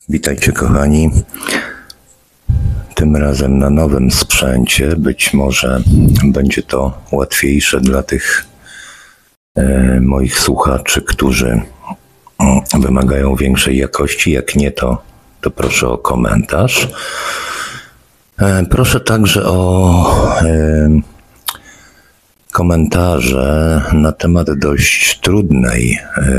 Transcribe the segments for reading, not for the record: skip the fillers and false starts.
Witajcie kochani, tym razem na nowym sprzęcie. Być może będzie to łatwiejsze dla tych moich słuchaczy, którzy wymagają większej jakości. Jak nie, to proszę o komentarz. Proszę także o komentarze na temat dość trudnej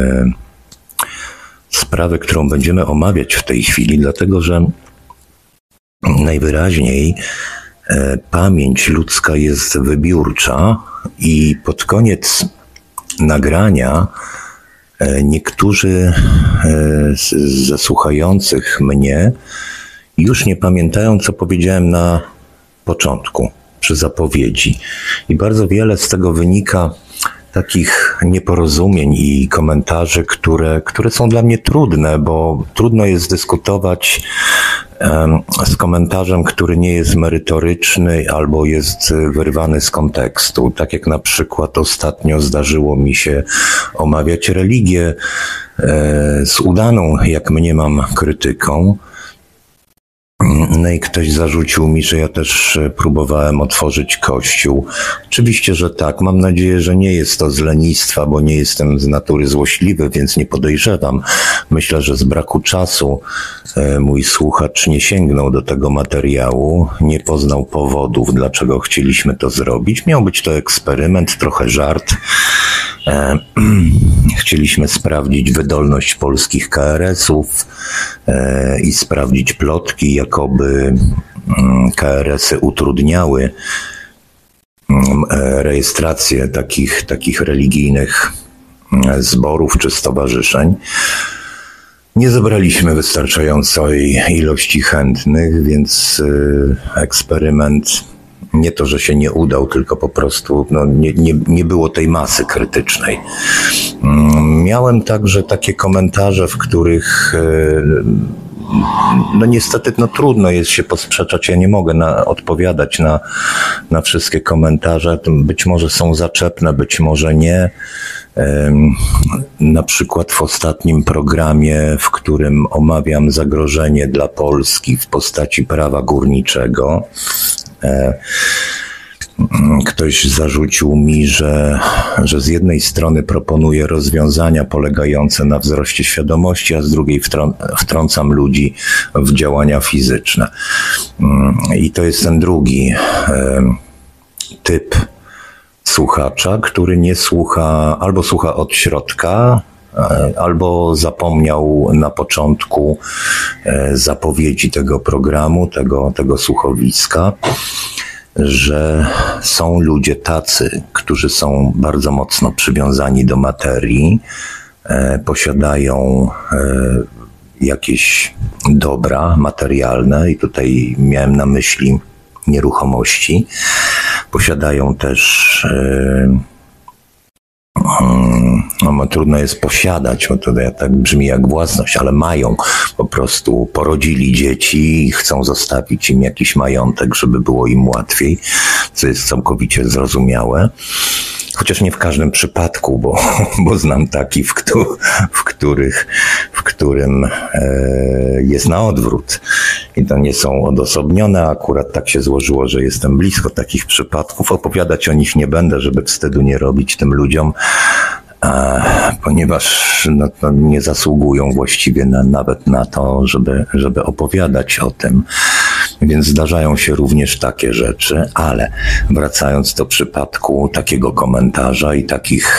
sprawy, którą będziemy omawiać w tej chwili, dlatego że najwyraźniej pamięć ludzka jest wybiórcza i pod koniec nagrania niektórzy ze słuchających mnie już nie pamiętają, co powiedziałem na początku, przy zapowiedzi. I bardzo wiele z tego wynika takich nieporozumień i komentarzy, które są dla mnie trudne, bo trudno jest dyskutować z komentarzem, który nie jest merytoryczny albo jest wyrwany z kontekstu. Tak jak na przykład ostatnio zdarzyło mi się omawiać religię z udaną, jak mniemam, krytyką. No i ktoś zarzucił mi, że ja też próbowałem otworzyć kościół. Oczywiście, że tak. Mam nadzieję, że nie jest to z lenistwa, bo nie jestem z natury złośliwy, więc nie podejrzewam. Myślę, że z braku czasu mój słuchacz nie sięgnął do tego materiału, nie poznał powodów, dlaczego chcieliśmy to zrobić. Miał być to eksperyment, trochę żart. Chcieliśmy sprawdzić wydolność polskich KRS-ów i sprawdzić plotki, jakoby KRS-y utrudniały rejestrację takich religijnych zborów czy stowarzyszeń. Nie zebraliśmy wystarczającej ilości chętnych, więc eksperyment nie to, że się nie udał, tylko po prostu nie było tej masy krytycznej. Miałem także takie komentarze, w których niestety trudno jest się posprzeczać. Ja nie mogę odpowiadać na wszystkie komentarze. Być może są zaczepne, być może nie. Na przykład w ostatnim programie, w którym omawiam zagrożenie dla Polski w postaci prawa górniczego, ktoś zarzucił mi, że z jednej strony proponuję rozwiązania polegające na wzroście świadomości, a z drugiej wtrącam ludzi w działania fizyczne. I to jest ten drugi typ słuchacza, który nie słucha, albo słucha od środka, albo zapomniał na początku zapowiedzi tego programu, tego słuchowiska, że są ludzie tacy, którzy są bardzo mocno przywiązani do materii, posiadają jakieś dobra materialne i tutaj miałem na myśli nieruchomości, posiadają też trudno jest posiadać, bo to tak brzmi jak własność, ale mają, po prostu porodzili dzieci i chcą zostawić im jakiś majątek, żeby było im łatwiej, co jest całkowicie zrozumiałe. Chociaż nie w każdym przypadku, bo znam taki, w którym jest na odwrót. I to nie są odosobnione. Akurat tak się złożyło, że jestem blisko takich przypadków. Opowiadać o nich nie będę, żeby wstydu nie robić tym ludziom, ponieważ to nie zasługują właściwie nawet na to, żeby opowiadać o tym. Więc zdarzają się również takie rzeczy, ale wracając do przypadku takiego komentarza i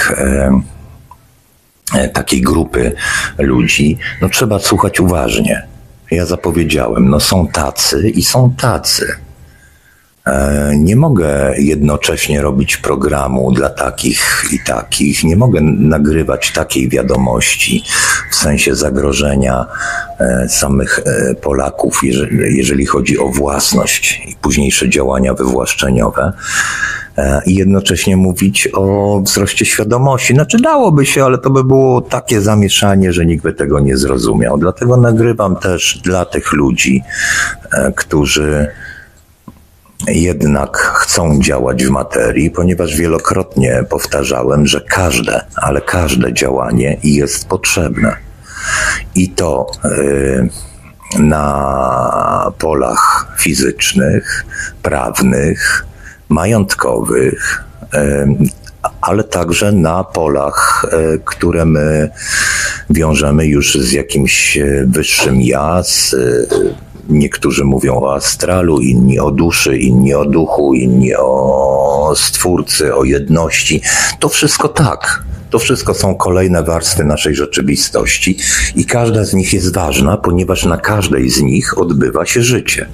takiej grupy ludzi, trzeba słuchać uważnie. Ja zapowiedziałem, są tacy i są tacy. Nie mogę jednocześnie robić programu dla takich i takich. Nie mogę nagrywać takiej wiadomości w sensie zagrożenia samych Polaków, jeżeli chodzi o własność i późniejsze działania wywłaszczeniowe. I jednocześnie mówić o wzroście świadomości. Dałoby się, ale to by było takie zamieszanie, że nikt by tego nie zrozumiał. Dlatego nagrywam też dla tych ludzi, którzy jednak chcą działać w materii, ponieważ wielokrotnie powtarzałem, że każde działanie jest potrzebne. I to na polach fizycznych, prawnych, majątkowych, ale także na polach, które my wiążemy już z jakimś wyższym ja, niektórzy mówią o astralu, inni o duszy, inni o duchu, inni o Stwórcy, o jedności. To wszystko tak. To wszystko są kolejne warstwy naszej rzeczywistości i każda z nich jest ważna, ponieważ na każdej z nich odbywa się życie.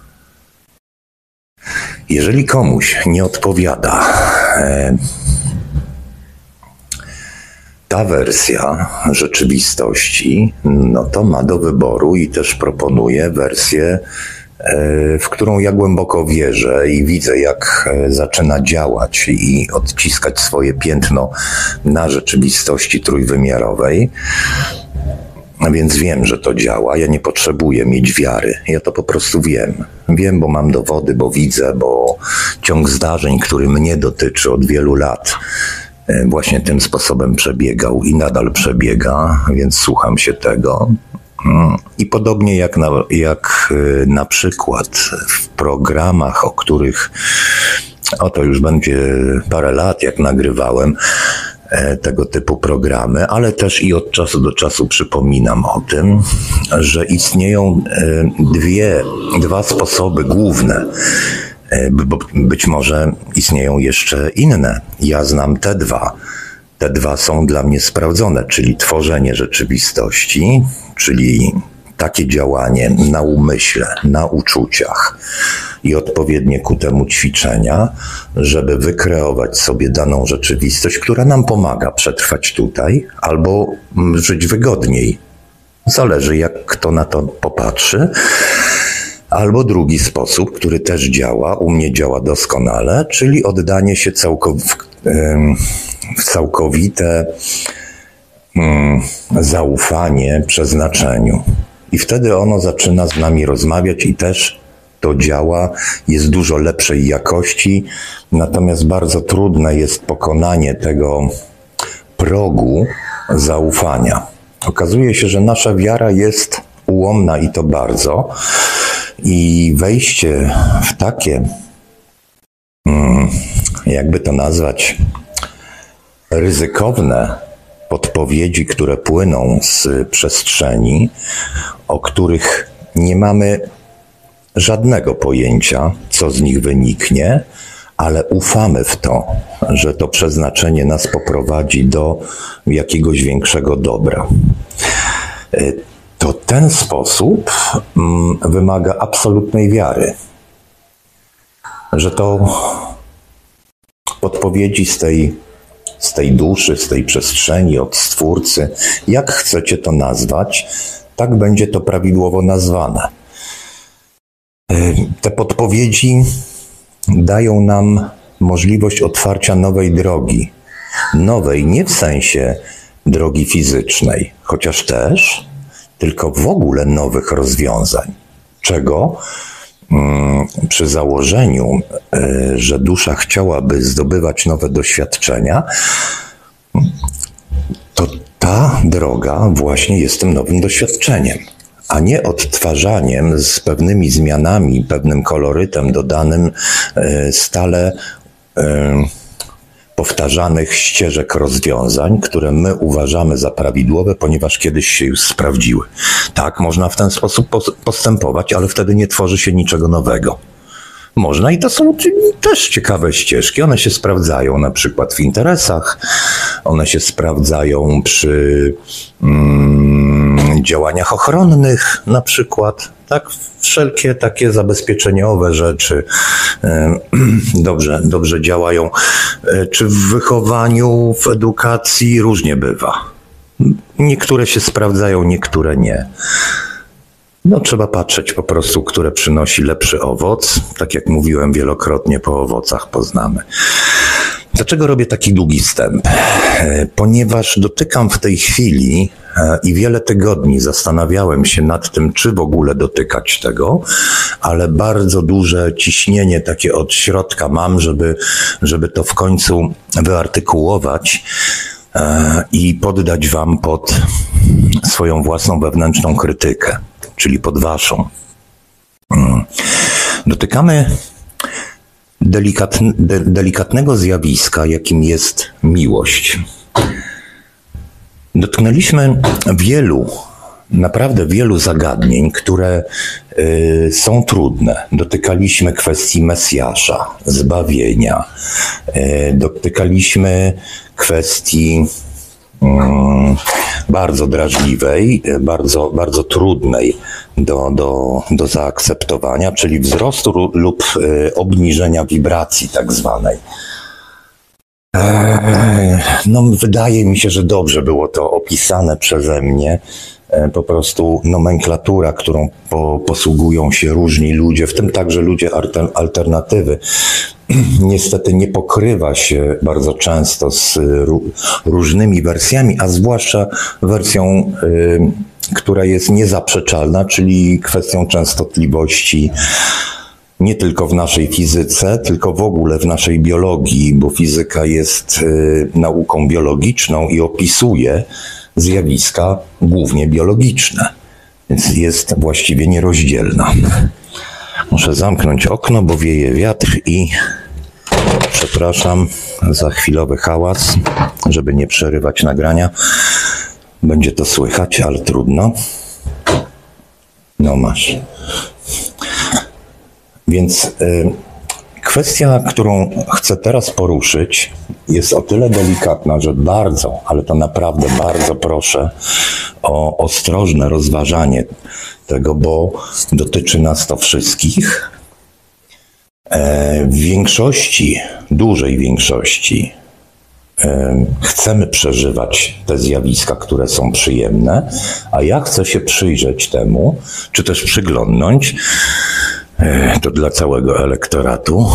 Jeżeli komuś nie odpowiada ta wersja rzeczywistości, no to ma do wyboru i też proponuje wersję, w którą ja głęboko wierzę i widzę, jak zaczyna działać i odciskać swoje piętno na rzeczywistości trójwymiarowej. A więc wiem, że to działa. Ja nie potrzebuję mieć wiary. Ja to po prostu wiem. Wiem, bo mam dowody, bo widzę, bo ciąg zdarzeń, który mnie dotyczy od wielu lat, właśnie tym sposobem przebiegał i nadal przebiega, więc słucham się tego. I podobnie jak na przykład w programach, o których oto już będzie parę lat, jak nagrywałem tego typu programy, ale też i od czasu do czasu przypominam o tym, że istnieją dwa sposoby główne. Być może istnieją jeszcze inne. Ja znam te dwa. Te dwa są dla mnie sprawdzone, czyli tworzenie rzeczywistości, czyli takie działanie na umyśle, na uczuciach i odpowiednie ku temu ćwiczenia, żeby wykreować sobie daną rzeczywistość, która nam pomaga przetrwać tutaj albo żyć wygodniej. Zależy, jak kto na to popatrzy. Albo drugi sposób, który też działa, u mnie działa doskonale, czyli oddanie się w całkowite zaufanie przeznaczeniu. I wtedy ono zaczyna z nami rozmawiać i też to działa, jest dużo lepszej jakości, natomiast bardzo trudne jest pokonanie tego progu zaufania. Okazuje się, że nasza wiara jest ułomna i to bardzo. I wejście w takie, jakby to nazwać, ryzykowne podpowiedzi, które płyną z przestrzeni, o których nie mamy żadnego pojęcia, co z nich wyniknie, ale ufamy w to, że to przeznaczenie nas poprowadzi do jakiegoś większego dobra. To ten sposób wymaga absolutnej wiary, że to podpowiedzi z tej duszy, z tej przestrzeni, od Stwórcy, jak chcecie to nazwać, tak będzie to prawidłowo nazwane. Te podpowiedzi dają nam możliwość otwarcia nowej drogi. Nowej nie w sensie drogi fizycznej, chociaż też, tylko w ogóle nowych rozwiązań. Czego przy założeniu, że dusza chciałaby zdobywać nowe doświadczenia, to ta droga właśnie jest tym nowym doświadczeniem, a nie odtwarzaniem z pewnymi zmianami, pewnym kolorytem dodanym stale powtarzanych ścieżek rozwiązań, które my uważamy za prawidłowe, ponieważ kiedyś się już sprawdziły. Tak, można w ten sposób postępować, ale wtedy nie tworzy się niczego nowego. Można i to są też ciekawe ścieżki. One się sprawdzają na przykład w interesach, one się sprawdzają przy działaniach ochronnych na przykład. Tak, wszelkie takie zabezpieczeniowe rzeczy dobrze działają. Czy w wychowaniu, w edukacji różnie bywa. Niektóre się sprawdzają, niektóre nie. No, trzeba patrzeć po prostu, które przynosi lepszy owoc. Tak jak mówiłem wielokrotnie, po owocach poznamy. Dlaczego robię taki długi wstęp? Ponieważ dotykam w tej chwili i wiele tygodni zastanawiałem się nad tym, czy w ogóle dotykać tego, ale bardzo duże ciśnienie takie od środka mam, żeby to w końcu wyartykułować i poddać wam pod swoją własną wewnętrzną krytykę. czyli pod waszą. Dotykamy delikatnego zjawiska, jakim jest miłość. Dotknęliśmy naprawdę wielu zagadnień, które są trudne. Dotykaliśmy kwestii Mesjasza, zbawienia. Dotykaliśmy kwestii bardzo drażliwej, bardzo trudnej do zaakceptowania, czyli wzrostu lub obniżenia wibracji tak zwanej. No, wydaje mi się, że dobrze było to opisane przeze mnie. Po prostu nomenklatura, którą posługują się różni ludzie, w tym także ludzie alternatywy, niestety nie pokrywa się bardzo często z różnymi wersjami, a zwłaszcza wersją, która jest niezaprzeczalna, czyli kwestią częstotliwości nie tylko w naszej fizyce, tylko w ogóle w naszej biologii, bo fizyka jest nauką biologiczną i opisuje zjawiska głównie biologiczne, więc jest właściwie nierozdzielna. Muszę zamknąć okno, bo wieje wiatr i przepraszam za chwilowy hałas, żeby nie przerywać nagrania. Będzie to słychać, ale trudno. No masz. Więc kwestia, którą chcę teraz poruszyć, jest o tyle delikatna, że bardzo, ale to naprawdę bardzo proszę o ostrożne rozważanie tego, bo dotyczy nas to wszystkich. W większości, dużej większości, chcemy przeżywać te zjawiska, które są przyjemne, a ja chcę się przyjrzeć temu, czy też przyglądnąć, to dla całego elektoratu,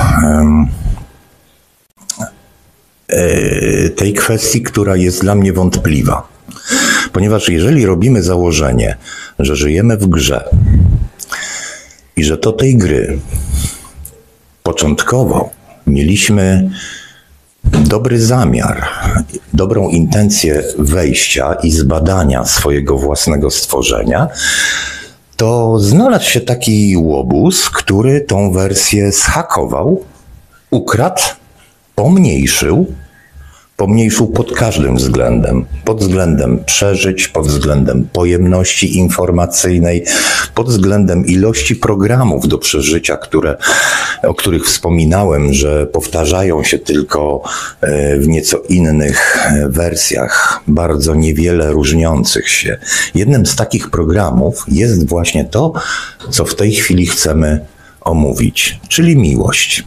tej kwestii, która jest dla mnie wątpliwa. Ponieważ jeżeli robimy założenie, że żyjemy w grze i że do tej gry początkowo mieliśmy dobry zamiar, dobrą intencję wejścia i zbadania swojego własnego stworzenia, to znalazł się taki łobuz, który tą wersję zhakował, ukradł, pomniejszył pod każdym względem. Pod względem przeżyć, pod względem pojemności informacyjnej, pod względem ilości programów do przeżycia, o których wspominałem, że powtarzają się tylko w nieco innych wersjach, bardzo niewiele różniących się. Jednym z takich programów jest właśnie to, co w tej chwili chcemy omówić, czyli miłość.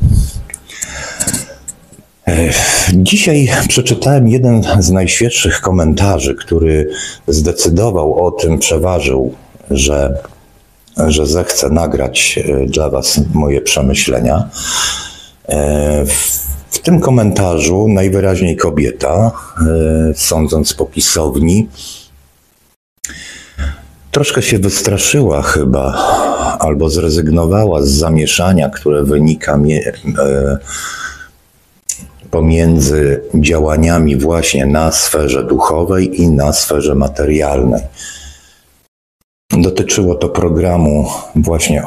Dzisiaj przeczytałem jeden z najświeższych komentarzy, który zdecydował o tym, przeważył, że zechcę nagrać dla Was moje przemyślenia. W tym komentarzu najwyraźniej kobieta, sądząc po pisowni, troszkę się wystraszyła chyba, albo zrezygnowała z zamieszania, które wynika pomiędzy działaniami właśnie na sferze duchowej i na sferze materialnej. Dotyczyło to programu właśnie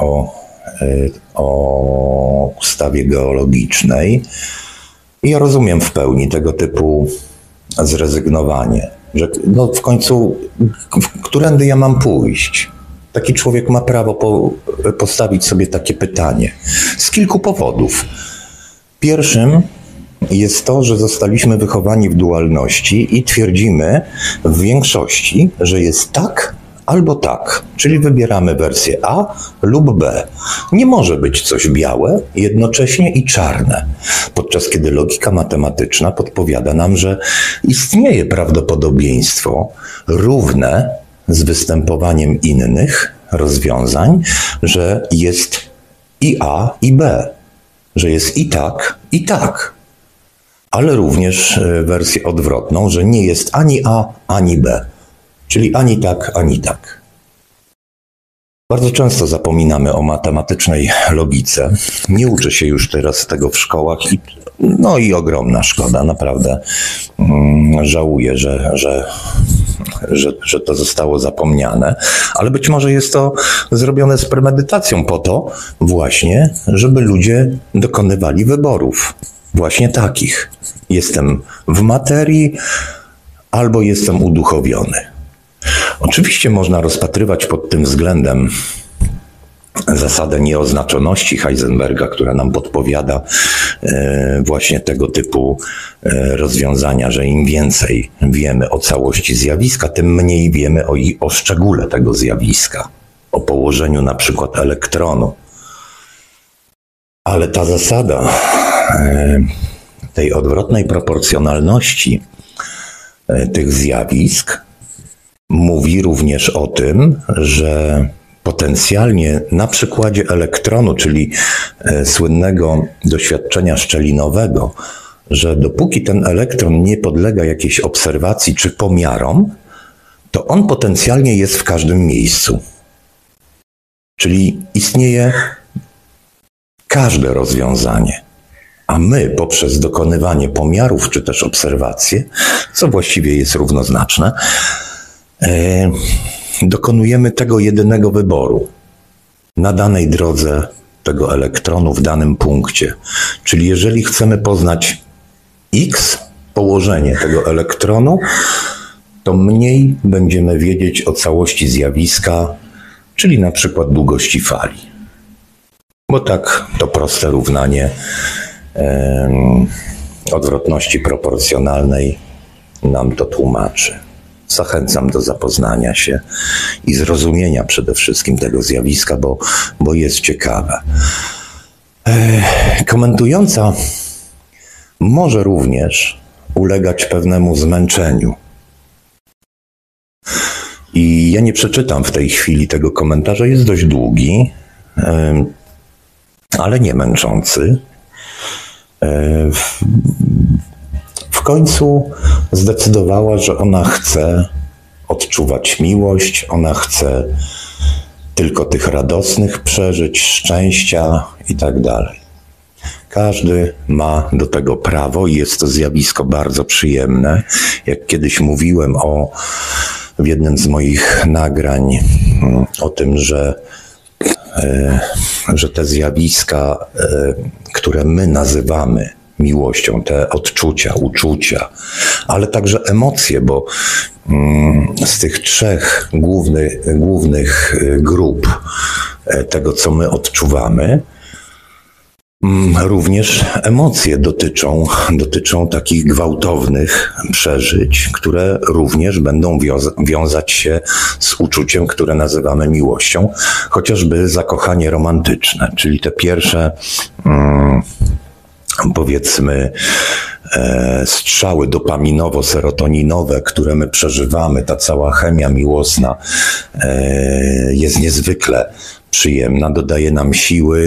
o ustawie geologicznej i ja rozumiem w pełni tego typu zrezygnowanie, że no w końcu, którędy ja mam pójść? Taki człowiek ma prawo postawić sobie takie pytanie z kilku powodów. Pierwszym jest to, że zostaliśmy wychowani w dualności i twierdzimy w większości, że jest tak albo tak, czyli wybieramy wersję A lub B. Nie może być coś białe, jednocześnie i czarne, podczas kiedy logika matematyczna podpowiada nam, że istnieje prawdopodobieństwo równe z występowaniem innych rozwiązań, że jest i A, i B, że jest i tak, ale również wersję odwrotną, że nie jest ani A, ani B, czyli ani tak, ani tak. Bardzo często zapominamy o matematycznej logice. Nie uczy się już teraz tego w szkołach i ogromna szkoda. Naprawdę żałuję, że to zostało zapomniane, ale być może jest to zrobione z premedytacją po to właśnie, żeby ludzie dokonywali wyborów. Właśnie takich. Jestem w materii albo jestem uduchowiony. Oczywiście można rozpatrywać pod tym względem zasadę nieoznaczoności Heisenberga, która nam podpowiada właśnie tego typu rozwiązania, że im więcej wiemy o całości zjawiska, tym mniej wiemy o szczególe tego zjawiska, o położeniu na przykład elektronu. Ale ta zasada tej odwrotnej proporcjonalności tych zjawisk mówi również o tym, że potencjalnie na przykładzie elektronu, czyli słynnego doświadczenia szczelinowego, że dopóki ten elektron nie podlega jakiejś obserwacji czy pomiarom, to on potencjalnie jest w każdym miejscu. Czyli istnieje każde rozwiązanie. A my poprzez dokonywanie pomiarów czy też obserwacje, co właściwie jest równoznaczne, dokonujemy tego jedynego wyboru na danej drodze tego elektronu w danym punkcie. Czyli jeżeli chcemy poznać x, położenie tego elektronu, to mniej będziemy wiedzieć o całości zjawiska, czyli na przykład długości fali. Bo tak to proste równanie odwrotności proporcjonalnej nam to tłumaczy. Zachęcam do zapoznania się i zrozumienia przede wszystkim tego zjawiska, bo jest ciekawe. Komentująca może również ulegać pewnemu zmęczeniu. I ja nie przeczytam w tej chwili tego komentarza, jest dość długi, ale nie męczący. W końcu zdecydowała, że ona chce odczuwać miłość, ona chce tylko tych radosnych przeżyć, szczęścia i tak dalej. Każdy ma do tego prawo i jest to zjawisko bardzo przyjemne. Jak kiedyś mówiłem w jednym z moich nagrań o tym, że te zjawiska, które my nazywamy miłością, te odczucia, uczucia, ale także emocje, bo z tych trzech głównych grup tego, co my odczuwamy, również emocje dotyczą takich gwałtownych przeżyć, które również będą wiązać się z uczuciem, które nazywamy miłością, chociażby zakochanie romantyczne, czyli te pierwsze powiedzmy strzały dopaminowo-serotoninowe, które my przeżywamy, ta cała chemia miłosna jest niezwykle przyjemna, dodaje nam siły,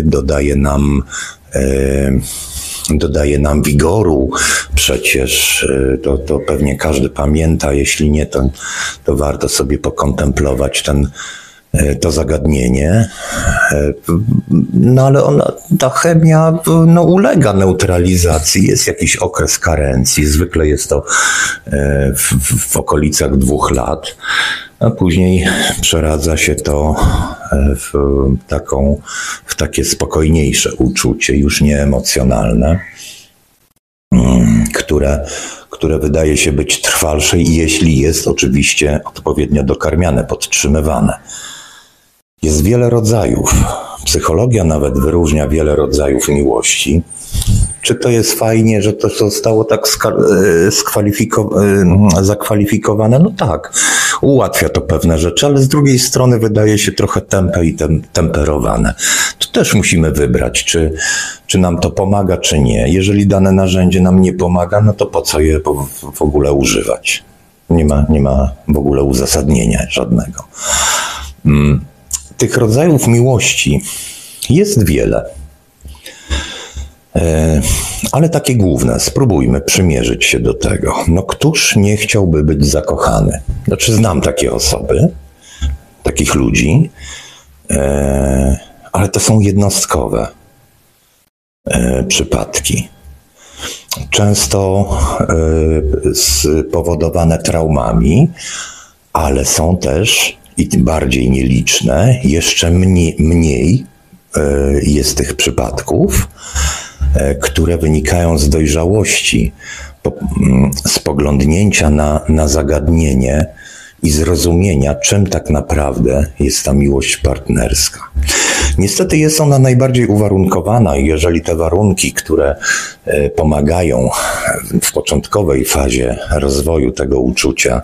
dodaje nam wigoru. Przecież to pewnie każdy pamięta, jeśli nie, to warto sobie pokontemplować to zagadnienie. No ale ta chemia ulega neutralizacji. Jest jakiś okres karencji. Zwykle jest to w okolicach 2 lat. A później przeradza się to w takie spokojniejsze uczucie, już nie emocjonalne, które wydaje się być trwalsze, jeśli jest oczywiście odpowiednio dokarmiane, podtrzymywane. Jest wiele rodzajów. Psychologia nawet wyróżnia wiele rodzajów miłości. Czy to jest fajnie, że to zostało tak zakwalifikowane? No tak, ułatwia to pewne rzeczy, ale z drugiej strony wydaje się trochę tępe i temperowane. To też musimy wybrać, czy nam to pomaga, czy nie. Jeżeli dane narzędzie nam nie pomaga, no to po co je w ogóle używać? Nie ma w ogóle uzasadnienia żadnego. Tych rodzajów miłości jest wiele. Ale takie główne, spróbujmy przymierzyć się do tego. No któż nie chciałby być zakochany? Znaczy znam takie osoby, takich ludzi, ale to są jednostkowe przypadki. Często spowodowane traumami, ale są też, i tym bardziej nieliczne, jeszcze mniej jest tych przypadków, które wynikają z dojrzałości, spoglądnięcia na zagadnienie i zrozumienia, czym tak naprawdę jest ta miłość partnerska. Niestety jest ona najbardziej uwarunkowana i jeżeli te warunki, które pomagają w początkowej fazie rozwoju tego uczucia,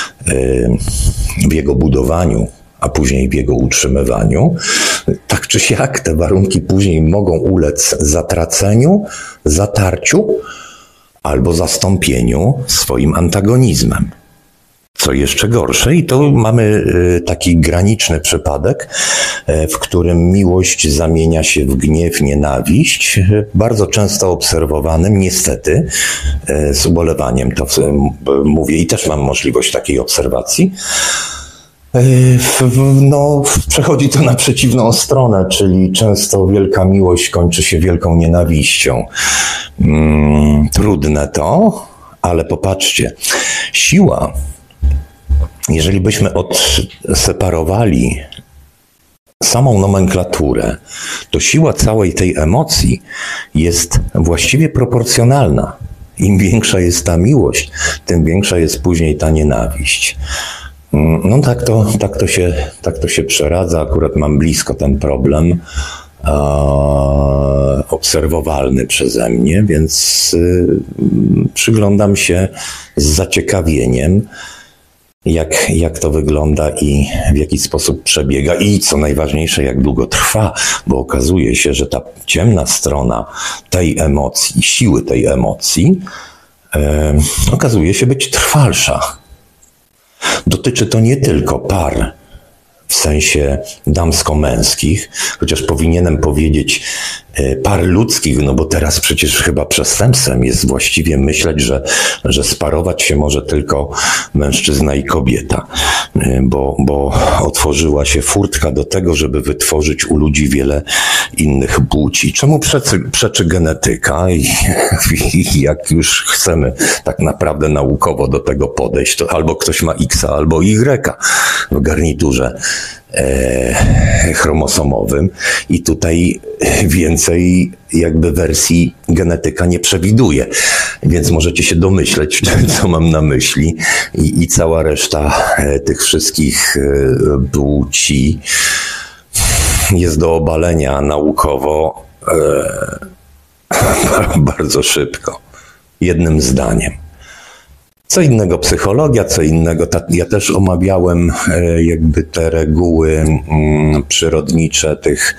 w jego budowaniu, a później w jego utrzymywaniu, tak czy siak te warunki później mogą ulec zatraceniu, zatarciu albo zastąpieniu swoim antagonizmem. Co jeszcze gorsze, i to mamy taki graniczny przypadek, w którym miłość zamienia się w gniew, nienawiść, bardzo często obserwowanym, niestety, z ubolewaniem to mówię i też mam możliwość takiej obserwacji. Przechodzi to na przeciwną stronę, czyli często wielka miłość kończy się wielką nienawiścią. Trudne to, ale popatrzcie, siła, jeżeli byśmy odseparowali samą nomenklaturę, to siła całej tej emocji jest właściwie proporcjonalna. Im większa jest ta miłość, tym większa jest później ta nienawiść. No tak to się przeradza. Akurat mam blisko ten problem obserwowalny przeze mnie, więc przyglądam się z zaciekawieniem, jak to wygląda i w jaki sposób przebiega i co najważniejsze, jak długo trwa, bo okazuje się, że ta ciemna strona tej emocji, siły tej emocji okazuje się być trwalsza. Dotyczy to nie tylko par w sensie damsko-męskich, chociaż powinienem powiedzieć par ludzkich, no bo teraz przecież chyba przestępstwem jest właściwie myśleć, że sparować się może tylko mężczyzna i kobieta, bo otworzyła się furtka do tego, żeby wytworzyć u ludzi wiele innych płci. Czemu przeczy genetyka i jak już chcemy tak naprawdę naukowo do tego podejść, to albo ktoś ma X, albo Y w garniturze chromosomowym i tutaj więcej jakby wersji genetyka nie przewiduje, więc możecie się domyśleć, co mam na myśli i cała reszta tych wszystkich płci jest do obalenia naukowo bardzo szybko, jednym zdaniem. Co innego psychologia, co innego, ja też omawiałem jakby te reguły przyrodnicze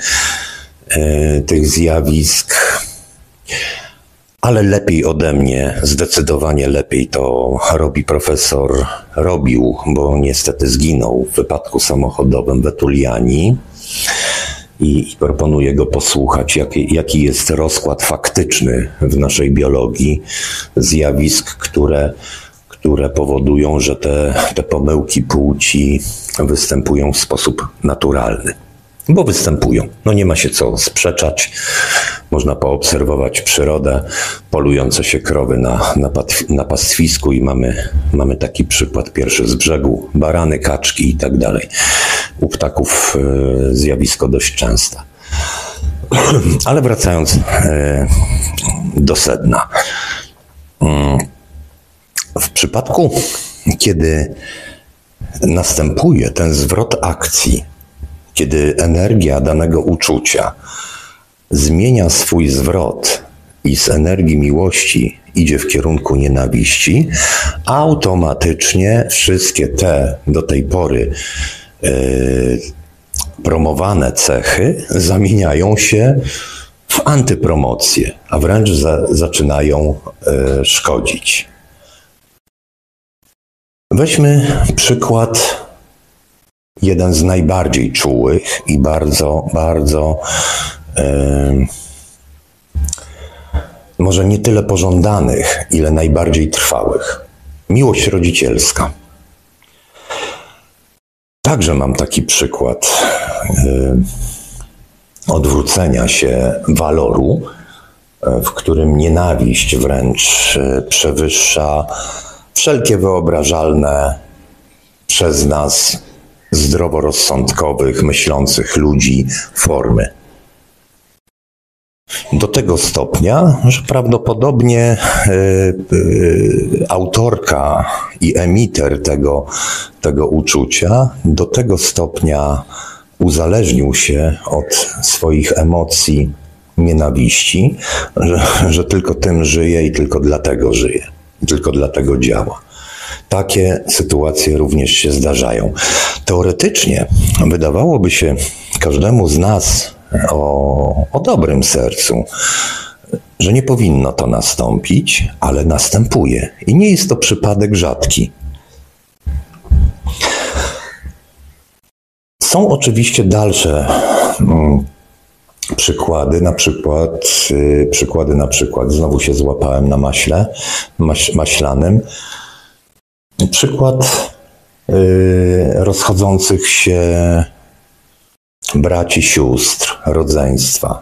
tych zjawisk, ale lepiej ode mnie, zdecydowanie lepiej to robił, bo niestety zginął w wypadku samochodowym w Etuliani. I proponuję go posłuchać, jaki jest rozkład faktyczny w naszej biologii zjawisk, które powodują, że te pomyłki płci występują w sposób naturalny. Bo występują. No nie ma się co sprzeczać. Można poobserwować przyrodę, polujące się krowy na pastwisku i mamy taki przykład pierwszy z brzegu. Barany, kaczki i tak dalej. U ptaków zjawisko dość częste. Ale wracając do sedna. W przypadku, kiedy następuje ten zwrot akcji, kiedy energia danego uczucia zmienia swój zwrot i z energii miłości idzie w kierunku nienawiści, automatycznie wszystkie te do tej pory promowane cechy zamieniają się w antypromocję, a wręcz zaczynają szkodzić. Weźmy przykład jeden z najbardziej czułych i bardzo może nie tyle pożądanych, ile najbardziej trwałych. Miłość rodzicielska. Także mam taki przykład odwrócenia się waloru, w którym nienawiść wręcz przewyższa wszelkie wyobrażalne przez nas zdroworozsądkowych, myślących ludzi formy. Do tego stopnia, że prawdopodobnie autorka i emiter tego uczucia do tego stopnia uzależnił się od swoich emocji nienawiści, że tylko tym żyje i tylko dlatego żyje, tylko dlatego działa. Takie sytuacje również się zdarzają. Teoretycznie wydawałoby się każdemu z nas o dobrym sercu, że nie powinno to nastąpić, ale następuje. I nie jest to przypadek rzadki. Są oczywiście dalsze przykłady, na przykład, znowu się złapałem na maślanym, przykład rozchodzących się braci, sióstr, rodzeństwa.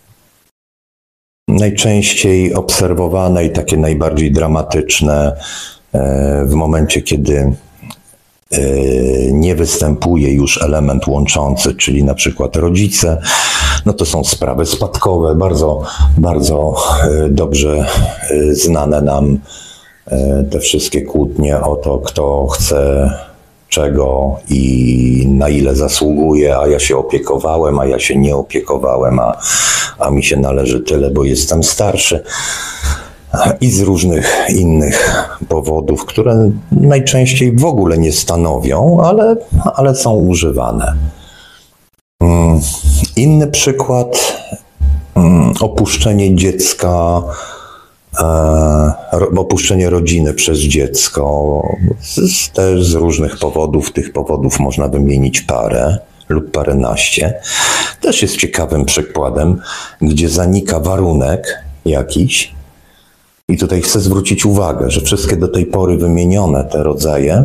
Najczęściej obserwowane i takie najbardziej dramatyczne w momencie, kiedy nie występuje już element łączący, czyli na przykład rodzice, no to są sprawy spadkowe, bardzo, bardzo dobrze znane nam te wszystkie kłótnie o to, kto chce czego i na ile zasługuje, a ja się opiekowałem, a ja się nie opiekowałem, a mi się należy tyle, bo jestem starszy. I z różnych innych powodów, które najczęściej w ogóle nie stanowią, ale są używane. Inny przykład, opuszczenie dziecka, opuszczenie rodziny przez dziecko, też z różnych powodów. Tych powodów można wymienić parę lub paręnaście. Też jest ciekawym przykładem, gdzie zanika warunek jakiś. I tutaj chcę zwrócić uwagę, że wszystkie do tej pory wymienione te rodzaje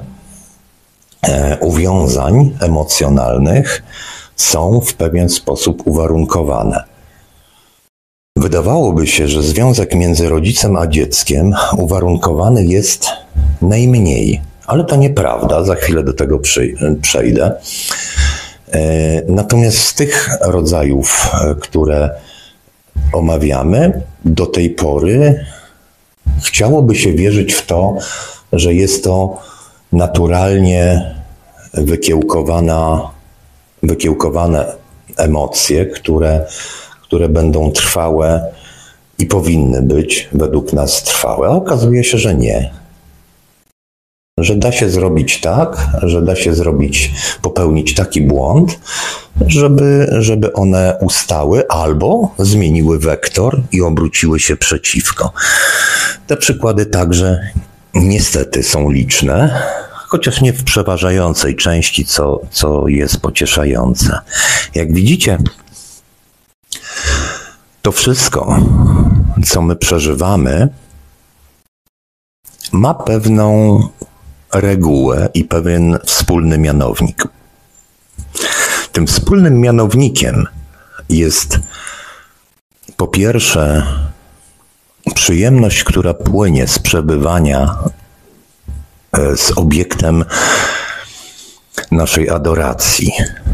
uwiązań emocjonalnych są w pewien sposób uwarunkowane. Wydawałoby się, że związek między rodzicem a dzieckiem uwarunkowany jest najmniej, ale to nieprawda, za chwilę do tego przejdę. Natomiast z tych rodzajów, które omawiamy, do tej pory chciałoby się wierzyć w to, że jest to naturalnie wykiełkowane emocje, które będą trwałe i powinny być według nas trwałe. A okazuje się, że nie. Że da się zrobić tak, że da się popełnić taki błąd, żeby one ustały albo zmieniły wektor i obróciły się przeciwko. Te przykłady także niestety są liczne, chociaż nie w przeważającej części, co jest pocieszające. Jak widzicie, to wszystko, co my przeżywamy, ma pewną regułę i pewien wspólny mianownik. Tym wspólnym mianownikiem jest po pierwsze przyjemność, która płynie z przebywania z obiektem naszej adoracji.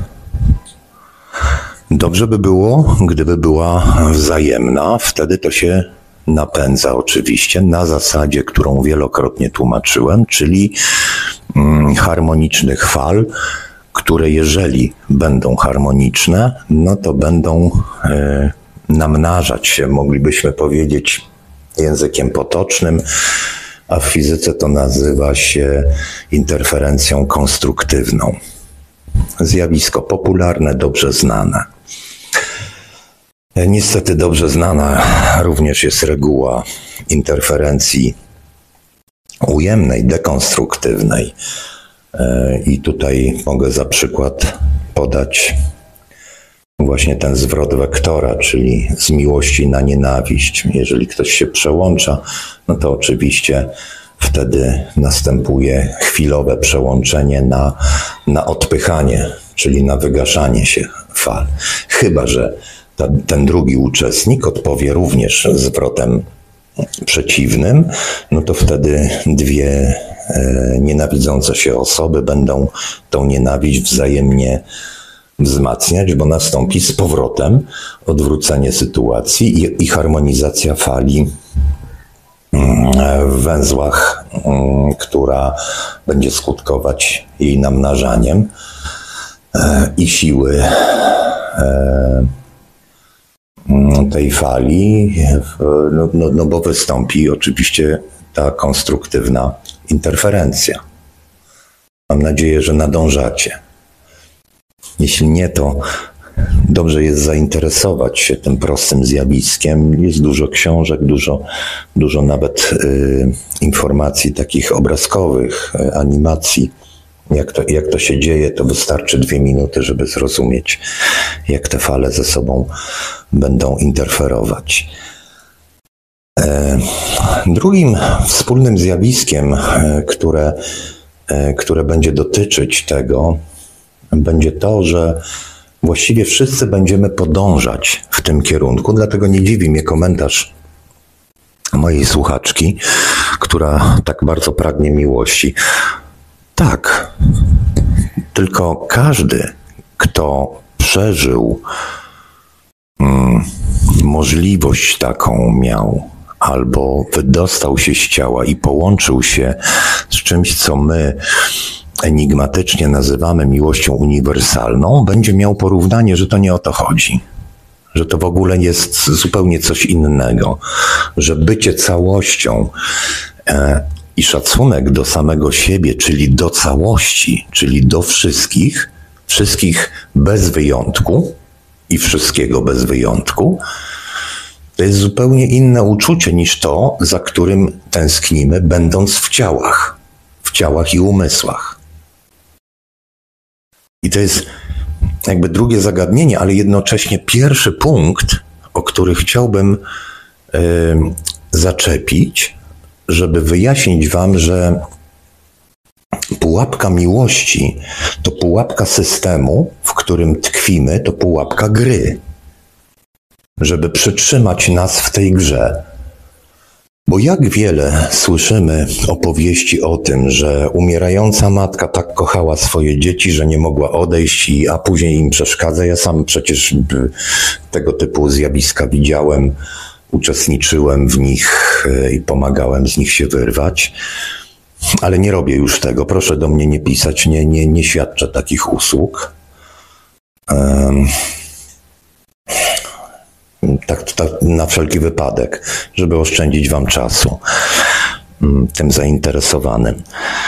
Dobrze by było, gdyby była wzajemna, wtedy to się napędza oczywiście na zasadzie, którą wielokrotnie tłumaczyłem, czyli harmonicznych fal, które jeżeli będą harmoniczne, no to będą namnażać się, moglibyśmy powiedzieć językiem potocznym, a w fizyce to nazywa się interferencją konstruktywną. Zjawisko popularne, dobrze znane. Niestety dobrze znana również jest reguła interferencji ujemnej, dekonstruktywnej. I tutaj mogę za przykład podać właśnie ten zwrot wektora, czyli z miłości na nienawiść. Jeżeli ktoś się przełącza, no to oczywiście wtedy następuje chwilowe przełączenie na odpychanie, czyli na wygaszanie się fal. Chyba że ten drugi uczestnik odpowie również zwrotem przeciwnym, no to wtedy dwie nienawidzące się osoby będą tą nienawiść wzajemnie wzmacniać, bo nastąpi z powrotem odwrócenie sytuacji i harmonizacja fali w węzłach, która będzie skutkować jej namnażaniem i siły tej fali, no bo wystąpi oczywiście ta konstruktywna interferencja. Mam nadzieję, że nadążacie. Jeśli nie, to dobrze jest zainteresować się tym prostym zjawiskiem. Jest dużo książek, dużo nawet informacji takich obrazkowych, animacji. Jak to się dzieje, to wystarczy 2 minuty, żeby zrozumieć, jak te fale ze sobą będą interferować. Drugim wspólnym zjawiskiem, które będzie dotyczyć tego, będzie to, że właściwie wszyscy będziemy podążać w tym kierunku, dlatego nie dziwi mnie komentarz mojej słuchaczki, która tak bardzo pragnie miłości. Tak, tylko każdy, kto przeżył możliwość taką miał, albo wydostał się z ciała i połączył się z czymś, co my enigmatycznie nazywamy miłością uniwersalną, będzie miał porównanie, że to nie o to chodzi. Że to w ogóle jest zupełnie coś innego. Że bycie całością i szacunek do samego siebie, czyli do całości, czyli do wszystkich bez wyjątku i wszystkiego bez wyjątku, to jest zupełnie inne uczucie niż to, za którym tęsknimy, będąc w ciałach i umysłach. I to jest jakby drugie zagadnienie, ale jednocześnie pierwszy punkt, o który chciałbym zaczepić, żeby wyjaśnić wam, że pułapka miłości to pułapka systemu, w którym tkwimy, to pułapka gry. Żeby przytrzymać nas w tej grze. Bo jak wiele słyszymy opowieści o tym, że umierająca matka tak kochała swoje dzieci, że nie mogła odejść, a później im przeszkadza. Ja sam przecież tego typu zjawiska widziałem, uczestniczyłem w nich i pomagałem z nich się wyrwać. Ale nie robię już tego. Proszę do mnie nie pisać, nie świadczę takich usług. Tak na wszelki wypadek, żeby oszczędzić wam czasu, tym zainteresowanym.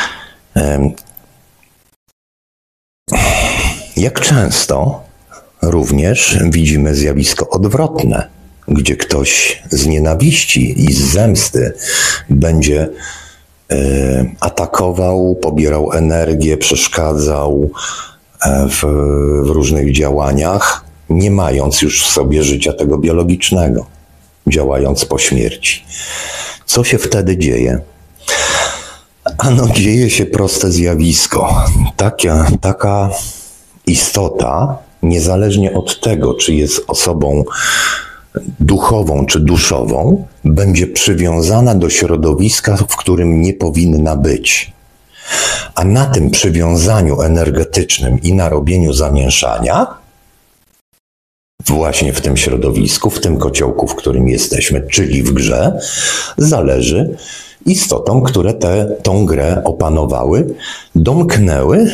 Jak często również widzimy zjawisko odwrotne, gdzie ktoś z nienawiści i z zemsty będzie atakował, pobierał energię, przeszkadzał w różnych działaniach, nie mając już w sobie życia tego biologicznego, działając po śmierci. Co się wtedy dzieje? Ano, dzieje się proste zjawisko. Taka istota, niezależnie od tego, czy jest osobą duchową czy duszową, będzie przywiązana do środowiska, w którym nie powinna być. A na tym przywiązaniu energetycznym i na robieniu zamieszania, właśnie w tym środowisku, w tym kociołku, w którym jesteśmy, czyli w grze, zależy istotom, które tą grę opanowały, domknęły,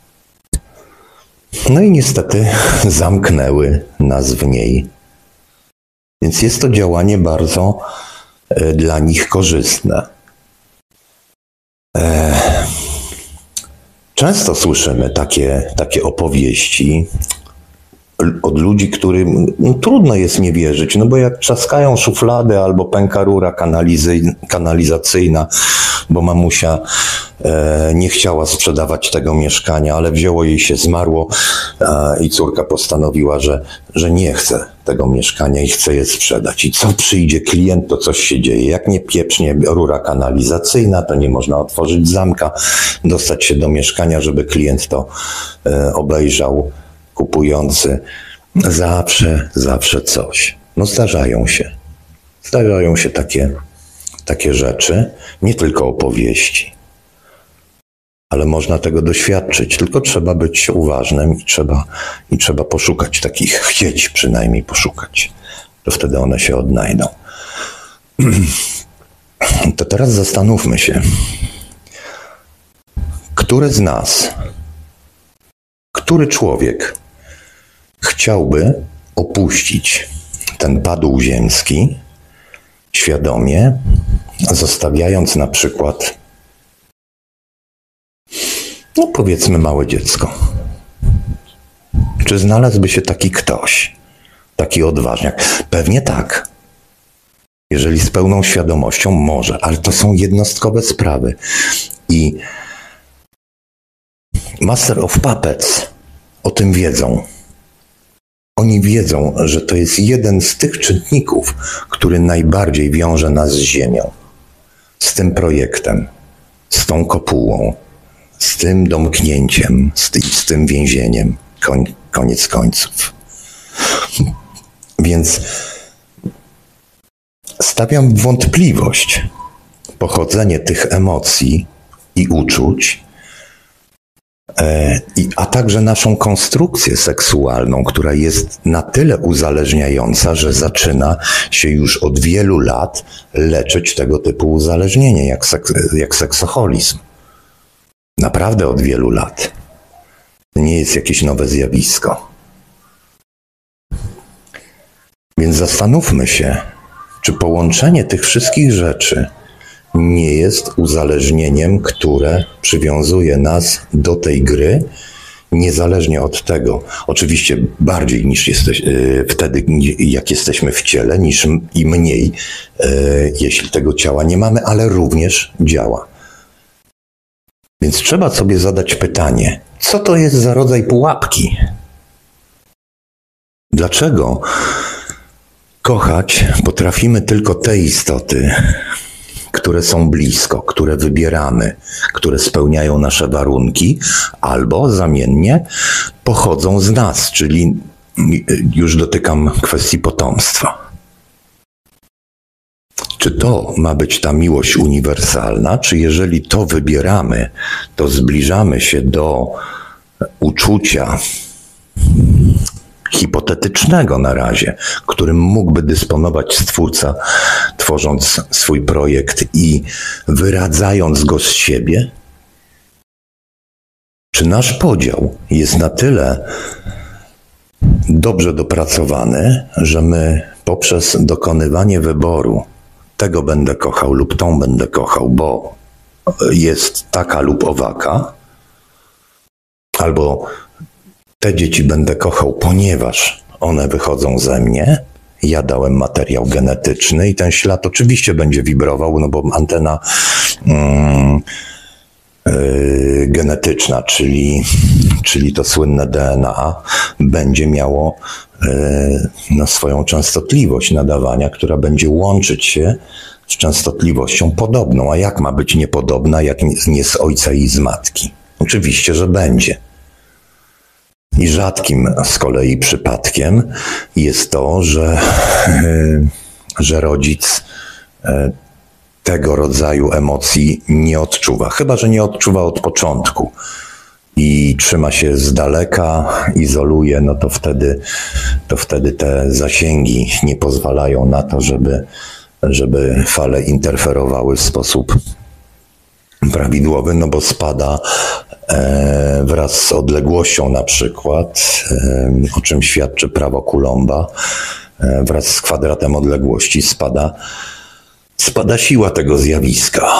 no i niestety zamknęły nas w niej. Więc jest to działanie bardzo dla nich korzystne. Często słyszymy takie opowieści od ludzi, którym trudno jest nie wierzyć, no bo jak trzaskają szuflady albo pęka rura kanalizacyjna, bo mamusia nie chciała sprzedawać tego mieszkania, ale wzięło jej się, zmarło i córka postanowiła, że nie chce tego mieszkania i chce je sprzedać. I co przyjdzie klient, to coś się dzieje. Jak nie pieprznie rura kanalizacyjna, to nie można otworzyć zamka, dostać się do mieszkania, żeby klient to obejrzał, kupujący. Zawsze coś. No zdarzają się takie rzeczy, nie tylko opowieści, ale można tego doświadczyć, tylko trzeba być uważnym i trzeba poszukać takich, chcieć przynajmniej poszukać, to wtedy one się odnajdą. To teraz zastanówmy się, który z nas, który człowiek chciałby opuścić ten padł ziemski świadomie, zostawiając na przykład, no powiedzmy, małe dziecko. Czy znalazłby się taki ktoś, taki odważniak? Pewnie tak. Jeżeli z pełną świadomością może, ale to są jednostkowe sprawy. I Master of Puppets o tym wiedzą. Oni wiedzą, że to jest jeden z tych czynników, który najbardziej wiąże nas z Ziemią. Z tym projektem, z tą kopułą, z tym domknięciem, z tym więzieniem. Koniec końców. Więc stawiam w wątpliwość pochodzenie tych emocji i uczuć, a także naszą konstrukcję seksualną, która jest na tyle uzależniająca, że zaczyna się już od wielu lat leczyć tego typu uzależnienie, jak seksoholizm. Naprawdę od wielu lat. To nie jest jakieś nowe zjawisko. Więc zastanówmy się, czy połączenie tych wszystkich rzeczy nie jest uzależnieniem, które przywiązuje nas do tej gry, niezależnie od tego, oczywiście bardziej niż wtedy, jak jesteśmy w ciele, niż i mniej, jeśli tego ciała nie mamy, ale również działa. Więc trzeba sobie zadać pytanie, co to jest za rodzaj pułapki? Dlaczego kochać potrafimy tylko te istoty, które są blisko, które wybieramy, które spełniają nasze warunki, albo zamiennie pochodzą z nas, czyli już dotykam kwestii potomstwa. Czy to ma być ta miłość uniwersalna, czy jeżeli to wybieramy, to zbliżamy się do uczucia hipotetycznego na razie, którym mógłby dysponować Stwórca, tworząc swój projekt i wyradzając go z siebie? Czy nasz podział jest na tyle dobrze dopracowany, że my poprzez dokonywanie wyboru tego będę kochał lub tą będę kochał, bo jest taka lub owaka, albo te dzieci będę kochał, ponieważ one wychodzą ze mnie, ja dałem materiał genetyczny i ten ślad oczywiście będzie wibrował, no bo antena genetyczna, czyli to słynne DNA, będzie miało swoją częstotliwość nadawania, która będzie łączyć się z częstotliwością podobną. A jak ma być niepodobna, jak nie z ojca i z matki? Oczywiście, że będzie. I rzadkim z kolei przypadkiem jest to, że rodzic tego rodzaju emocji nie odczuwa. Chyba że nie odczuwa od początku i trzyma się z daleka, izoluje, no to wtedy te zasięgi nie pozwalają na to, żeby fale interferowały w sposób prawidłowy, no bo spada wraz z odległością na przykład, o czym świadczy prawo Coulomba, wraz z kwadratem odległości spada siła tego zjawiska.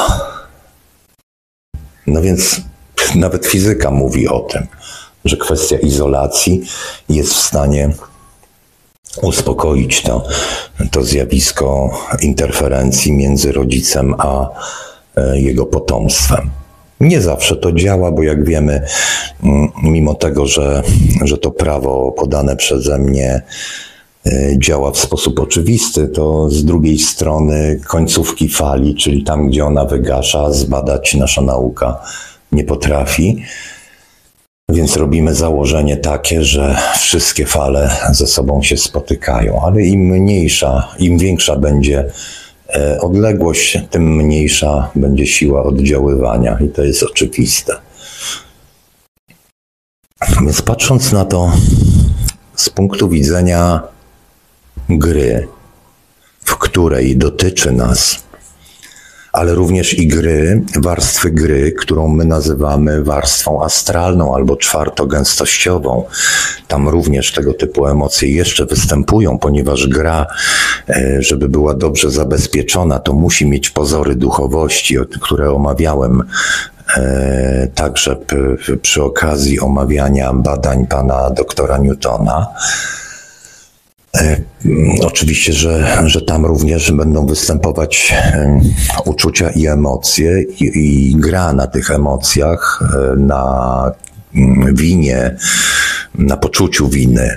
No więc nawet fizyka mówi o tym, że kwestia izolacji jest w stanie uspokoić to zjawisko interferencji między rodzicem a jego potomstwem. Nie zawsze to działa, bo jak wiemy, mimo tego, że to prawo podane przeze mnie działa w sposób oczywisty, to z drugiej strony końcówki fali, czyli tam, gdzie ona wygasza, zbadać nasza nauka nie potrafi. Więc robimy założenie takie, że wszystkie fale ze sobą się spotykają, ale im większa będzie odległość, tym mniejsza będzie siła oddziaływania i to jest oczywiste. Więc patrząc na to z punktu widzenia gry, w której dotyczy nas, ale również i warstwy gry, którą my nazywamy warstwą astralną albo czwartogęstościową. Tam również tego typu emocje jeszcze występują, ponieważ gra, żeby była dobrze zabezpieczona, to musi mieć pozory duchowości, które omawiałem także przy okazji omawiania badań pana doktora Newtona. Oczywiście, że tam również będą występować uczucia i emocje i gra na tych emocjach, na winie, na poczuciu winy,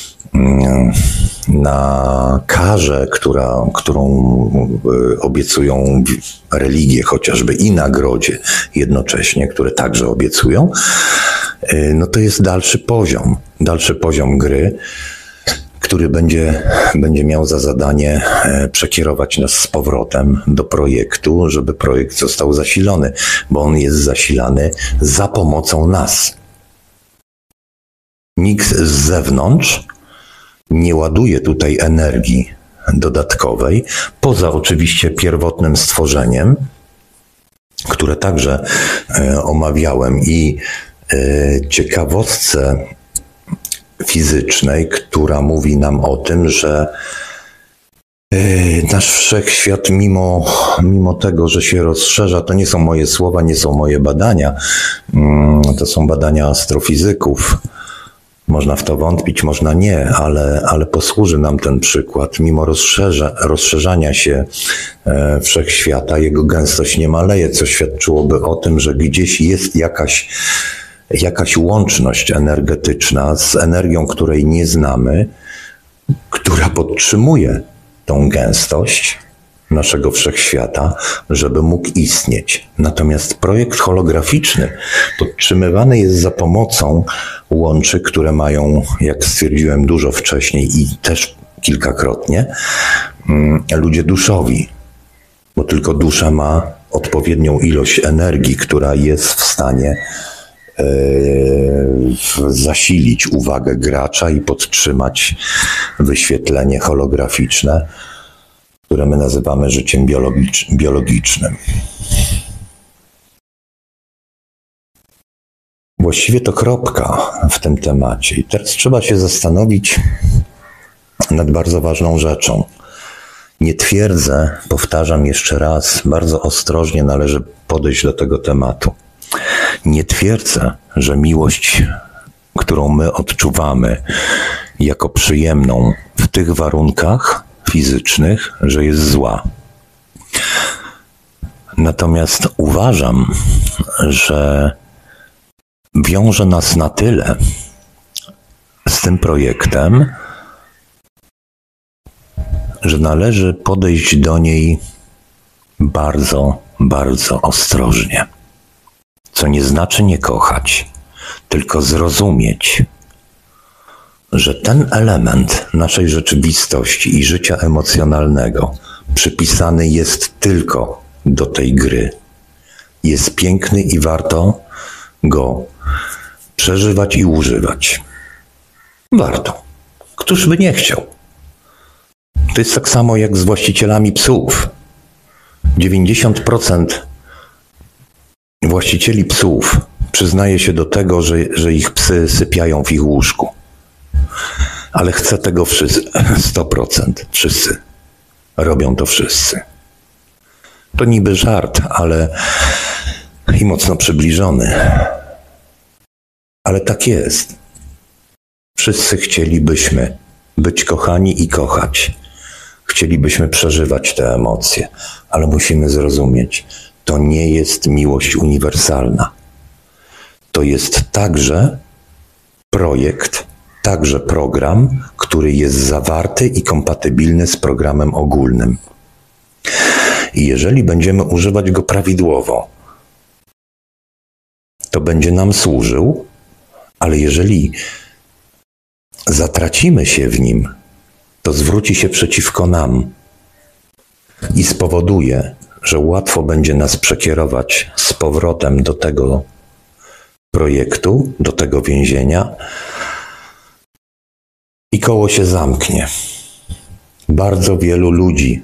na karze, którą obiecują religie chociażby i nagrodzie jednocześnie, które także obiecują, no to jest dalszy poziom gry, który będzie miał za zadanie przekierować nas z powrotem do projektu, żeby projekt został zasilony, bo on jest zasilany za pomocą nas. Nikt z zewnątrz nie ładuje tutaj energii dodatkowej, poza oczywiście pierwotnym stworzeniem, które także omawiałem i ciekawostce fizycznej, która mówi nam o tym, że nasz wszechświat, mimo tego, że się rozszerza, to nie są moje słowa, nie są moje badania, to są badania astrofizyków. Można w to wątpić, można nie, ale posłuży nam ten przykład. Mimo rozszerzania się wszechświata, jego gęstość nie maleje, co świadczyłoby o tym, że gdzieś jest jakaś łączność energetyczna z energią, której nie znamy, która podtrzymuje tą gęstość naszego wszechświata, żeby mógł istnieć. Natomiast projekt holograficzny podtrzymywany jest za pomocą łączy, które mają, jak stwierdziłem dużo wcześniej i też kilkakrotnie, ludzie duszowi, bo tylko dusza ma odpowiednią ilość energii, która jest w stanie zasilić uwagę gracza i podtrzymać wyświetlenie holograficzne, które my nazywamy życiem biologicznym. Właściwie to kropka w tym temacie. I teraz trzeba się zastanowić nad bardzo ważną rzeczą. Nie twierdzę, powtarzam jeszcze raz, bardzo ostrożnie należy podejść do tego tematu. Nie twierdzę, że miłość, którą my odczuwamy jako przyjemną w tych warunkach fizycznych, że jest zła. Natomiast uważam, że wiąże nas na tyle z tym projektem, że należy podejść do niej bardzo, bardzo ostrożnie. Co nie znaczy nie kochać, tylko zrozumieć, że ten element naszej rzeczywistości i życia emocjonalnego przypisany jest tylko do tej gry. Jest piękny i warto go przeżywać i używać. Warto. Któż by nie chciał? To jest tak samo jak z właścicielami psów. 90% właścicieli psów przyznaje się do tego, że ich psy sypiają w ich łóżku. Ale chce tego 100%. Wszyscy. Robią to wszyscy. To niby żart, ale i mocno przybliżony. Ale tak jest. Wszyscy chcielibyśmy być kochani i kochać. Chcielibyśmy przeżywać te emocje, ale musimy zrozumieć, to nie jest miłość uniwersalna. To jest także projekt, także program, który jest zawarty i kompatybilny z programem ogólnym. I jeżeli będziemy używać go prawidłowo, to będzie nam służył, ale jeżeli zatracimy się w nim, to zwróci się przeciwko nam i spowoduje, że łatwo będzie nas przekierować z powrotem do tego projektu, do tego więzienia i koło się zamknie. Bardzo wielu ludzi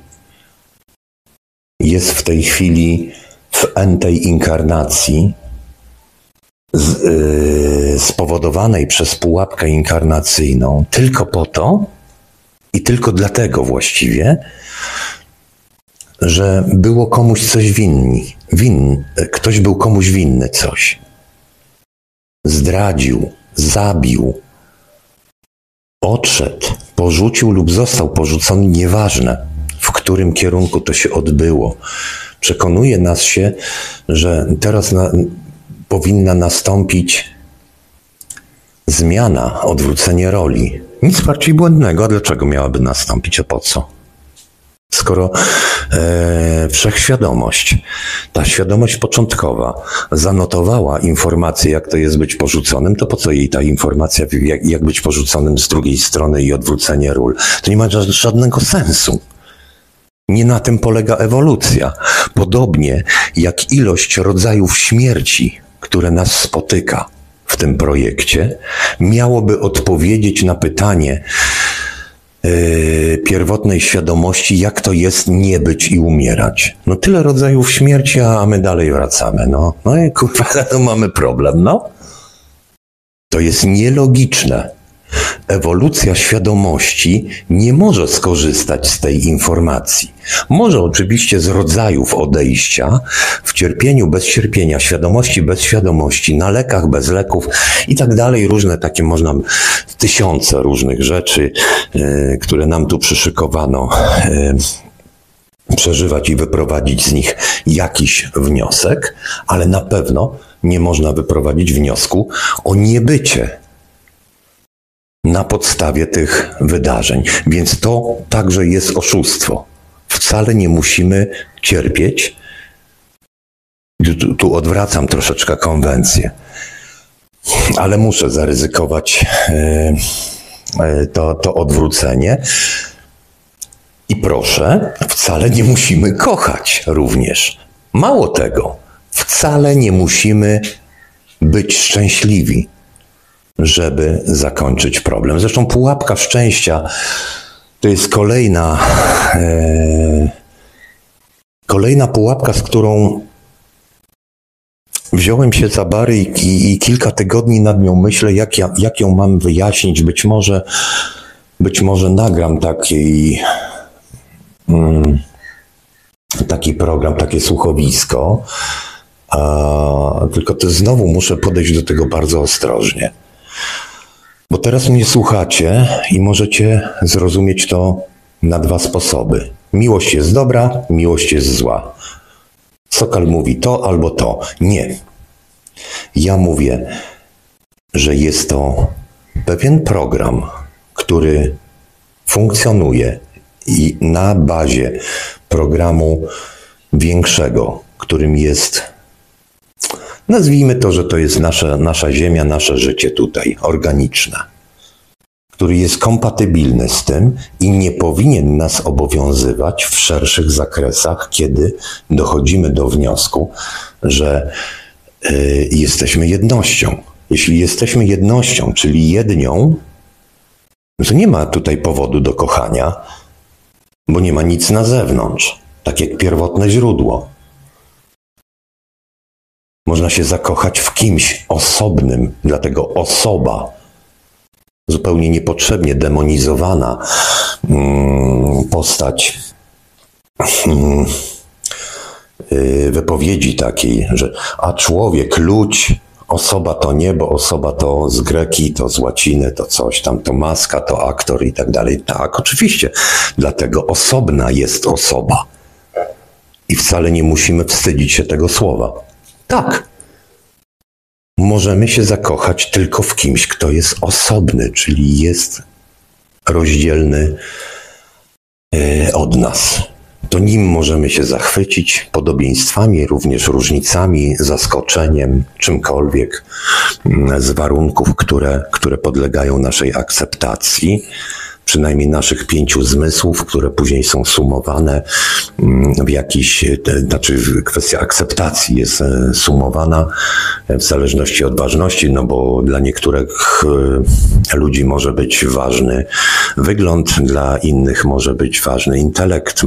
jest w tej chwili w n-tej inkarnacji spowodowanej przez pułapkę inkarnacyjną tylko po to i tylko dlatego właściwie, że było komuś coś ktoś był komuś winny coś. Zdradził, zabił, odszedł, porzucił lub został porzucony, nieważne w którym kierunku to się odbyło. Przekonuje nas się, że teraz powinna nastąpić zmiana, odwrócenie roli. Nic bardziej błędnego, a dlaczego miałaby nastąpić, a po co? Skoro wszechświadomość, ta świadomość początkowa zanotowała informację, jak to jest być porzuconym, to po co jej ta informacja, jak być porzuconym z drugiej strony i odwrócenie ról? To nie ma żadnego sensu. Nie na tym polega ewolucja. Podobnie jak ilość rodzajów śmierci, które nas spotyka w tym projekcie, miałoby odpowiedzieć na pytanie pierwotnej świadomości, jak to jest nie być i umierać. No tyle rodzajów śmierci, a my dalej wracamy. No i kurwa, to mamy problem, no. To jest nielogiczne. Ewolucja świadomości nie może skorzystać z tej informacji. Może oczywiście z rodzajów odejścia, w cierpieniu bez cierpienia, świadomości bez świadomości, na lekach bez leków i tak dalej. Różne takie można, tysiące różnych rzeczy, które nam tu przyszykowano, przeżywać i wyprowadzić z nich jakiś wniosek, ale na pewno nie można wyprowadzić wniosku o niebycie na podstawie tych wydarzeń. Więc to także jest oszustwo. Wcale nie musimy cierpieć. Tu odwracam troszeczkę konwencję, ale muszę zaryzykować to odwrócenie. I proszę, wcale nie musimy kochać również. Mało tego, wcale nie musimy być szczęśliwi, żeby zakończyć problem. Zresztą pułapka szczęścia to jest kolejna pułapka, z którą wziąłem się za bary i kilka tygodni nad nią myślę, jak ją mam wyjaśnić. Być może nagram taki program, takie słuchowisko, tylko to znowu muszę podejść do tego bardzo ostrożnie. Bo teraz mnie słuchacie i możecie zrozumieć to na dwa sposoby. Miłość jest dobra, miłość jest zła. Sokal mówi to albo to. Nie. Ja mówię, że jest to pewien program, który funkcjonuje i na bazie programu większego, którym jest, nazwijmy to, że to jest nasza ziemia, nasze życie tutaj, organiczne, który jest kompatybilny z tym i nie powinien nas obowiązywać w szerszych zakresach, kiedy dochodzimy do wniosku, że jesteśmy jednością. Jeśli jesteśmy jednością, czyli jednią, to nie ma tutaj powodu do kochania, bo nie ma nic na zewnątrz, tak jak pierwotne źródło. Można się zakochać w kimś osobnym, dlatego osoba, zupełnie niepotrzebnie demonizowana postać wypowiedzi takiej, że a człowiek, ludź, osoba to niebo, osoba to z greki, to z łaciny, to coś tam, to maska, to aktor i tak dalej. Tak, oczywiście, dlatego osobna jest osoba. I wcale nie musimy wstydzić się tego słowa. Tak. Możemy się zakochać tylko w kimś, kto jest osobny, czyli jest rozdzielny od nas. To nim możemy się zachwycić podobieństwami, również różnicami, zaskoczeniem, czymkolwiek z warunków, które podlegają naszej akceptacji, przynajmniej naszych 5 zmysłów, które później są sumowane w jakiś, znaczy kwestia akceptacji jest sumowana w zależności od ważności, no bo dla niektórych ludzi może być ważny wygląd, dla innych może być ważny intelekt,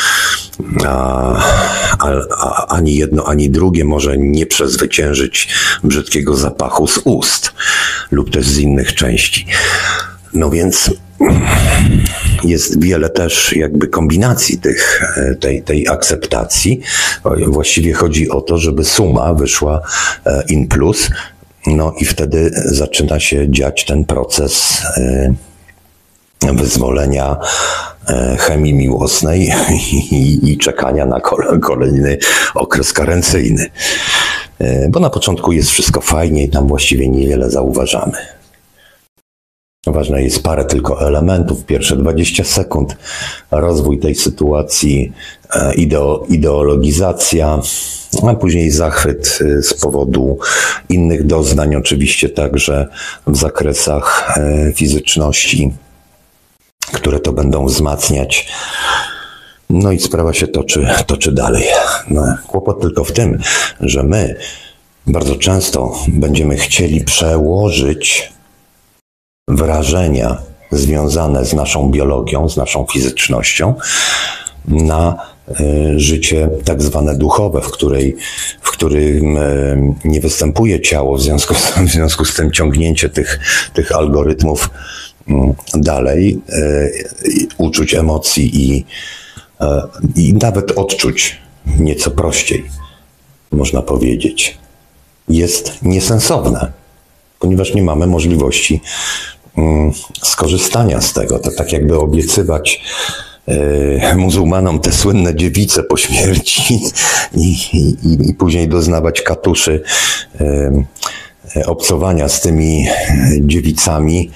a ani jedno, ani drugie może nie przezwyciężyć brzydkiego zapachu z ust lub też z innych części. No więc jest wiele też jakby kombinacji tej akceptacji. Właściwie chodzi o to, żeby suma wyszła in plus, no i wtedy zaczyna się dziać ten proces wyzwolenia chemii miłosnej i czekania na kolejny okres karencyjny. Bo na początku jest wszystko fajnie i tam właściwie niewiele zauważamy. Ważne jest parę tylko elementów, pierwsze 20 sekund, rozwój tej sytuacji, ideologizacja, a później zachwyt z powodu innych doznań, oczywiście także w zakresach fizyczności, które to będą wzmacniać. No i sprawa się toczy dalej. No, kłopot tylko w tym, że my bardzo często będziemy chcieli przełożyć wrażenia związane z naszą biologią, z naszą fizycznością na życie tak zwane duchowe, w którym nie występuje ciało, w związku z tym ciągnięcie tych algorytmów dalej, uczuć, emocji i nawet odczuć nieco prościej, można powiedzieć, jest niesensowne, ponieważ nie mamy możliwości skorzystania z tego. To tak jakby obiecywać muzułmanom te słynne dziewice po śmierci i później doznawać katuszy obcowania z tymi dziewicami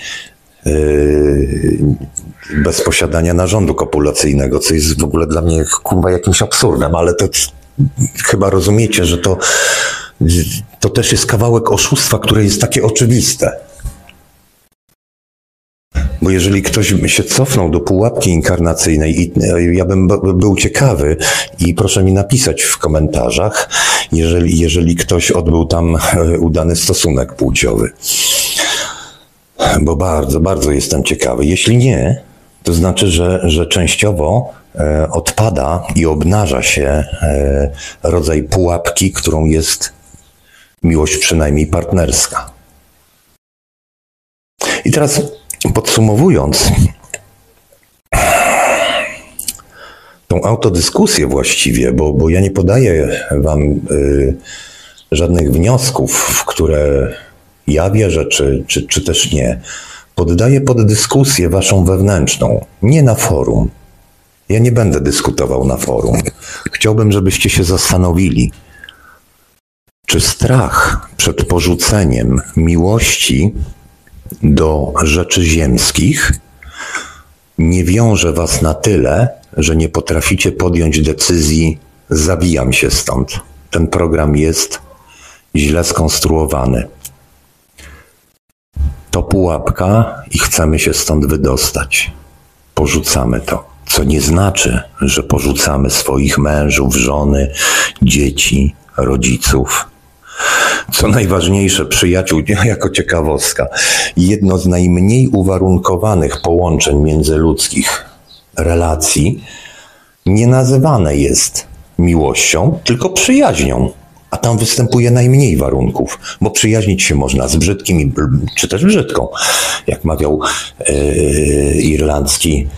bez posiadania narządu kopulacyjnego, co jest w ogóle dla mnie jakimś absurdem, ale to chyba rozumiecie, że to też jest kawałek oszustwa, które jest takie oczywiste. Bo jeżeli ktoś się cofnął do pułapki inkarnacyjnej, i ja bym był ciekawy i proszę mi napisać w komentarzach, jeżeli ktoś odbył tam udany stosunek płciowy. Bo bardzo, bardzo jestem ciekawy. Jeśli nie, to znaczy, że częściowo odpada i obnaża się rodzaj pułapki, którą jest miłość przynajmniej partnerska. I teraz podsumowując tą autodyskusję właściwie, bo ja nie podaję wam żadnych wniosków, w które ja wierzę, czy też nie. Poddaję pod dyskusję waszą wewnętrzną, nie na forum. Ja nie będę dyskutował na forum. Chciałbym, żebyście się zastanowili, czy strach przed porzuceniem miłości do rzeczy ziemskich nie wiąże was na tyle, że nie potraficie podjąć decyzji zawijam się stąd. Ten program jest źle skonstruowany. To pułapka i chcemy się stąd wydostać. Porzucamy to. Co nie znaczy, że porzucamy swoich mężów, żony, dzieci, rodziców. Co najważniejsze, przyjaciół, jako ciekawostka, jedno z najmniej uwarunkowanych połączeń międzyludzkich relacji nie nazywane jest miłością, tylko przyjaźnią. A tam występuje najmniej warunków, bo przyjaźnić się można z brzydkim, czy też brzydką. Jak mawiał irlandzki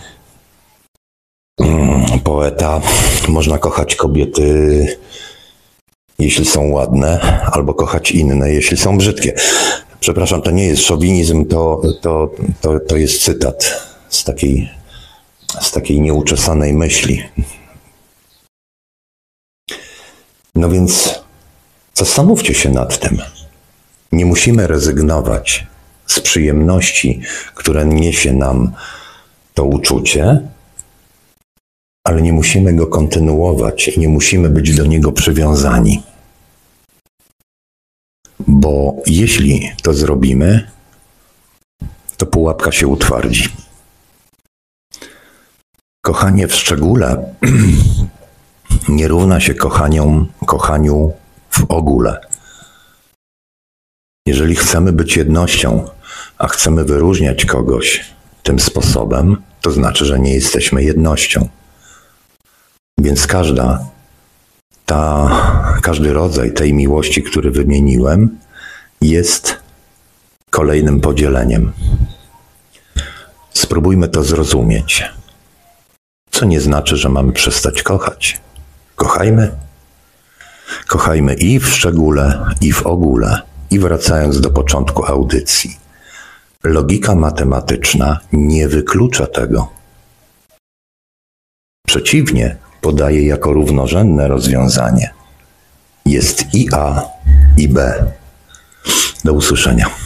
poeta, można kochać kobiety, jeśli są ładne, albo kochać inne, jeśli są brzydkie. Przepraszam, to nie jest szowinizm, to jest cytat z takiej nieuczesanej myśli. No więc zastanówcie się nad tym. Nie musimy rezygnować z przyjemności, które niesie nam to uczucie, ale nie musimy go kontynuować i nie musimy być do niego przywiązani. Bo jeśli to zrobimy, to pułapka się utwardzi. Kochanie w szczególe nie równa się kochaniu w ogóle. Jeżeli chcemy być jednością, a chcemy wyróżniać kogoś tym sposobem, to znaczy, że nie jesteśmy jednością. Więc każdy rodzaj tej miłości, który wymieniłem, jest kolejnym podzieleniem. Spróbujmy to zrozumieć. Co nie znaczy, że mamy przestać kochać. Kochajmy. Kochajmy i w szczególe, i w ogóle. I wracając do początku audycji. Logika matematyczna nie wyklucza tego. Przeciwnie, podaje jako równorzędne rozwiązanie. Jest i A, i B. Do usłyszenia.